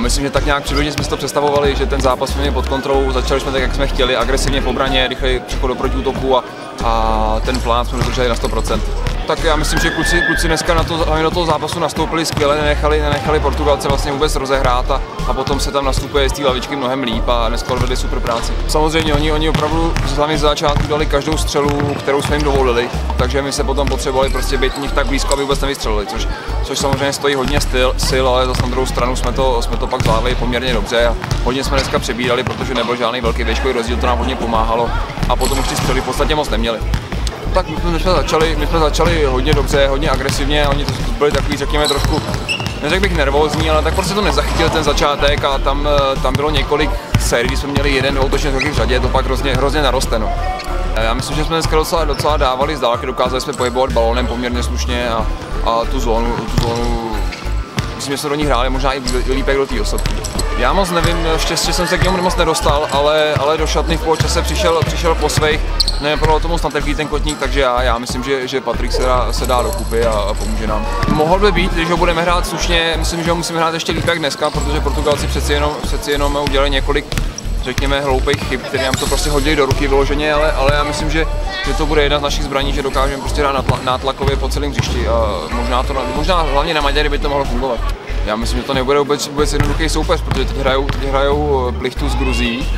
myslím, že tak nějak přibližně jsme si to představovali, že ten zápas jsme měli pod kontrolou, začali jsme tak, jak jsme chtěli, agresivně v obraně, rychlej přechod do protiútoku a ten plán jsme dodrželi na 100%. Tak já myslím, že kluci dneska hlavně do toho zápasu nastoupili skvěle, nenechali Portugalce vlastně vůbec rozehrát a potom se tam nastupuje z té lavičky mnohem líp a dneska odvedli super práci. Samozřejmě oni opravdu hlavně z začátku dali každou střelu, kterou jsme jim dovolili, takže my se potom potřebovali prostě být u nich tak blízko, aby vůbec nevystřelili, což samozřejmě stojí hodně sil, ale zase na druhou stranu jsme to pak zvládli poměrně dobře a hodně jsme dneska přebírali, protože nebyl žádný velký výškový rozdíl, to nám hodně pomáhalo a potom už ty střely v podstatě moc neměli. Tak my jsme začali hodně dobře, hodně agresivně, oni to byli takový, řekněme, trošku, neřekl bych nervózní, ale tak prostě to nezachytil ten začátek a tam bylo několik sérií, kdy jsme měli 1-2 útočné kroky v řadě, to pak hrozně naroste. No. Já myslím, že jsme dneska docela dávali z dálky, dokázali jsme pohybovat balónem poměrně slušně a tu zónu, myslím, že jsme do ní hráli možná i líp jak do té osobky. Já moc nevím, štěstí jsem se k němu moc nedostal, ale do šatny v poločase přišel po svých, nevypadalo to moc natrhlý ten kotník, takže já myslím, že Patrik se dá dokupy a pomůže nám. Mohl by být, když ho budeme hrát slušně, myslím, že ho musíme hrát ještě líp jak dneska, protože Portugalci přeci jenom udělali několik, řekněme, hloupých chyb, které nám to prostě hodili do ruky vyloženě, ale já myslím, že to bude jedna z našich zbraní, že dokážeme prostě hrát nátlakově po celém hřišti a možná hlavně na Maďary by to mohlo fungovat. Já myslím, že to nebude vůbec jednoduchý soupeř, protože teď hrajou Plichtu s Gruzií,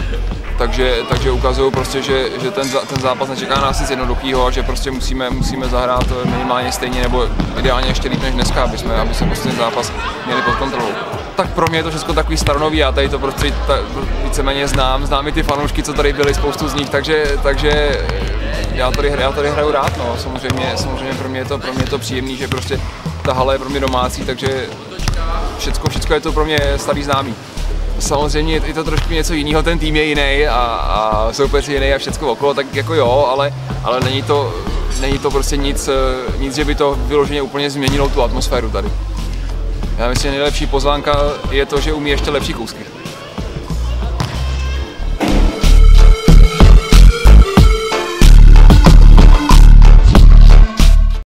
takže ukazují prostě, že ten zápas nečeká nás nic jednoduchého a že prostě musíme zahrát minimálně stejně nebo ideálně ještě líp než dneska, aby jsme prostě ten zápas měli pod kontrolou. Tak pro mě je to všechno takový staronový, já tady to prostě víceméně znám i ty fanoušky, co tady byli, spoustu z nich, takže já tady hraju rád, no. Samozřejmě pro mě je to příjemný, že prostě ta hala je pro mě domácí, takže všechno je to pro mě starý známý. Samozřejmě je to trošku něco jiného, ten tým je jiný a soupeř je jiný a všechno okolo, tak jako jo, ale není to prostě nic, že by to vyloženě úplně změnilo tu atmosféru tady. Já myslím, že nejlepší pozvánka je to, že umí ještě lepší kousky.